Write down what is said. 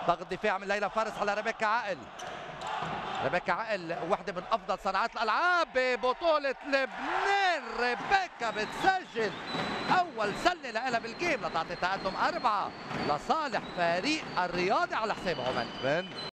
ضغط دفاع من ليلى فارس على ريبيكا عقل. ريبيكا عقل واحدة من أفضل صناعات الألعاب ببطولة لبنان. ريبيكا بتسجل أول سلة لها بالجيم لتعطي تقدم 4 لصالح فريق الرياضي على حساب عمان.